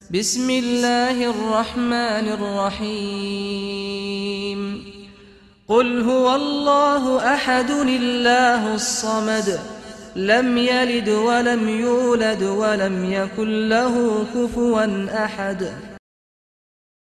بسم الله الرحمن الرحيم قل هو الله أحد الله الصمد لم يلد ولم يولد ولم يكن له كفوا أحد